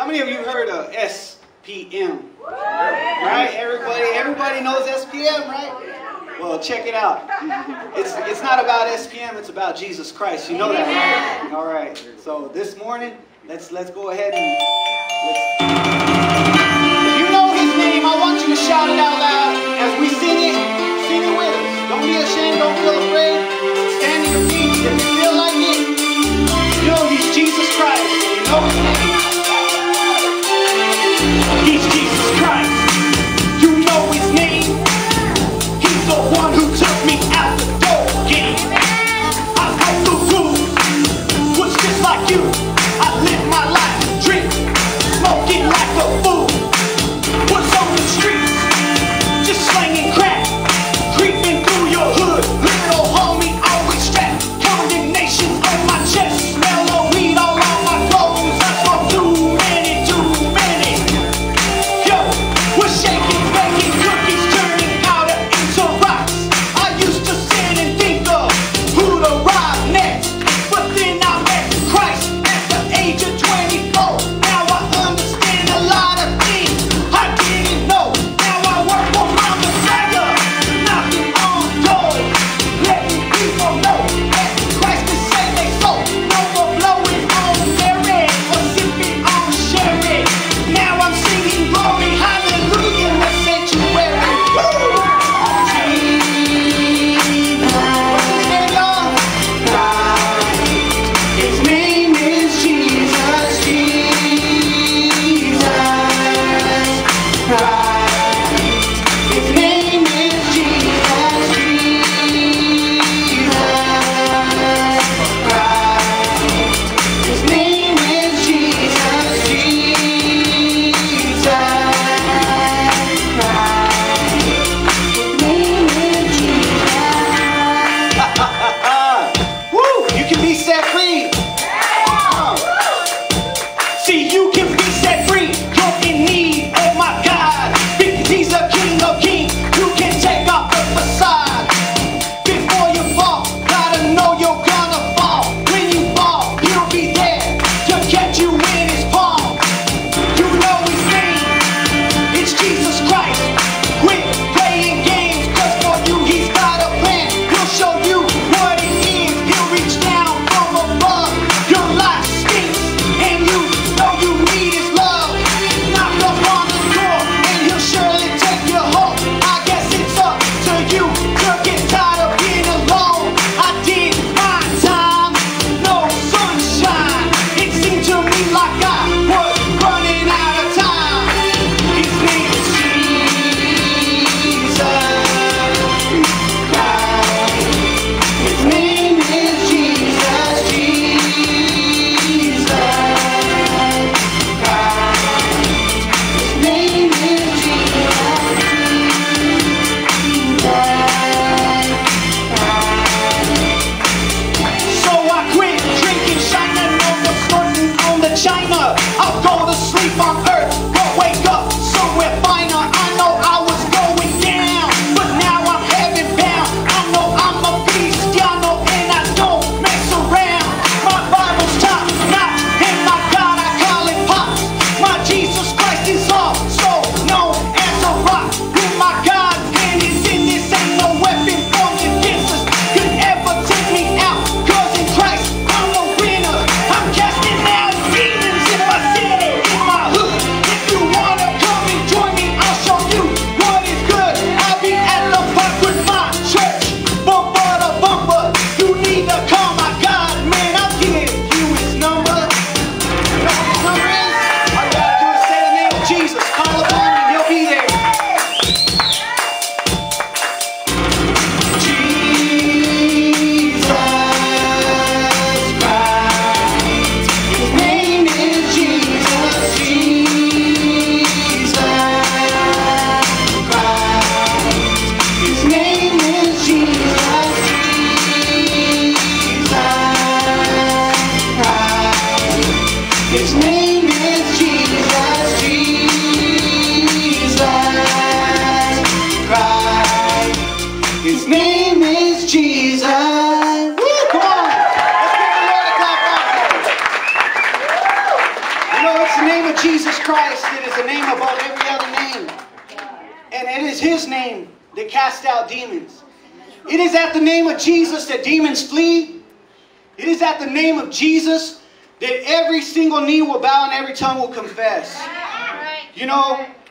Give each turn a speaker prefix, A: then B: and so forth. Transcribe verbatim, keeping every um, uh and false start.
A: How many of you heard of S P M? Right? Everybody, everybody knows S P M, right? Well, check it out. It's it's not about S P M. It's about Jesus Christ. You know that, right? All right. So this morning, let's let's go ahead and let's. If you know His name, I want you to shout it out loud as we sing it. Sing it with us. Don't be ashamed. Don't feel afraid. Stand to your feet if you feel like it. You know He's Jesus Christ. You know His name. He's Jesus Christ. You know His name. He's the one who took me out the door game. I broke the rules. Was just like you. I lived my life, drink, smoking like a fool. Was on the streets, just slanging crack, creeping through your hood. Little homie always strapped, condemnation on my chest. Smell of weed all on my clothes. I smoked too many, too many. Yo, was shaking, baking cookies, turning powder into rocks. I used to sit and think of who to rob next, but then I met Christ at the age of twenty-four. Now I understand a lot of things I didn't know. Now I work for Mama Tiger, knocking on doors, letting people know that Christ can save their soul. No more blowing on their head or sipping on sherry. Now I'm singing glory, hallelujah, in the sanctuary. Woo! His name is Jesus, Jesus Christ. His name is Jesus, Jesus Christ. His name is Jesus, Jesus Christ. His name is Jesus. Woo! You can be set free. See, you can be set free. You're in need of my God, because He's a King of Kings. You can take off the facade before you fall. Gotta know you're gonna fall. When you fall, He'll be there to catch you in His palm. You know His name, it's Jesus Christ. Quit playing games, cause for you He's got a plan. He'll show you what it is. He'll reach down from above. Your life stinks, and you know you need His love. Knock up on the door, and He'll surely take you home. I guess it's up to you to get tired of being alone. I did my time, no sunshine. It seemed to me like I was running out of time. His name is Jesus Christ. His name is Jesus, Jesus Christ. His name is Jesus, Jesus Christ. So I quit drinking, shining on the snorting on the China. I'll go to sleep on earth, but wake up somewhere finer. I know I was going down, but now I'm heaven bound. I know I'm a Cristiano and I don't mess around. My Bible's top notch, and my God I call it pops. My Jesus Christ is also known as a rock. With my God's hand is in this, ain't no weapon formed against us could ever take me out. Cause in Christ I'm a winner. I'm casting out demons in my city, in my hood. If you wanna come and join me, I'll show you what is good. I'll be at the park with my church, bumper to bumper. You need to call my God, man, I'll give you His number. You know what His number is? All you gotta do is say the name of Jesus, call upon Him, and He'll be there. Jesus Christ. His name is Jesus, Jesus Christ. His name is Jesus, Jesus Christ. His name is Jesus, Jesus Christ. His name is Jesus. Woo, come on. Let's give the Lord a clap back. You know know, it's the name of Jesus Christ that is the name above every other name. And it is His name that casts out demons. It is at the name of Jesus that demons flee. It is at the name of Jesus that every single knee will bow and every tongue will confess. You know,